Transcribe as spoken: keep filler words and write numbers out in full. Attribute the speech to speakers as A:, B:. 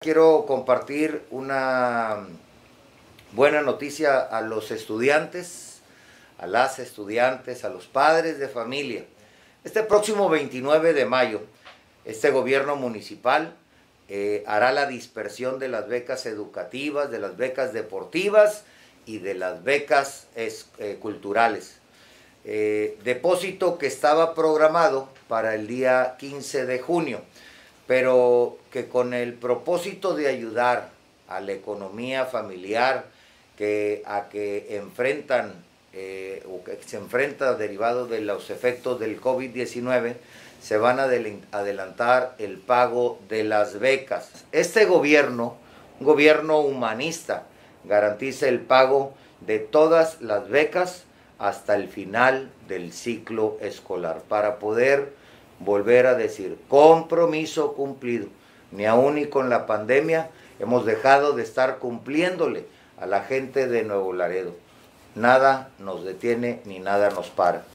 A: Quiero compartir una buena noticia a los estudiantes, a las estudiantes, a los padres de familia. Este próximo veintinueve de mayo, este gobierno municipal eh, hará la dispersión de las becas educativas, de las becas deportivas y de las becas es, eh, culturales. Eh, depósito que estaba programado para el día quince de junio, pero que con el propósito de ayudar a la economía familiar que, a que enfrentan eh, o que se enfrenta derivado de los efectos del COVID diecinueve, se van a adelantar el pago de las becas. Este gobierno, un gobierno humanista, garantiza el pago de todas las becas hasta el final del ciclo escolar, para poder volver a decir, compromiso cumplido. Ni aún y con la pandemia hemos dejado de estar cumpliéndole a la gente de Nuevo Laredo. Nada nos detiene ni nada nos para.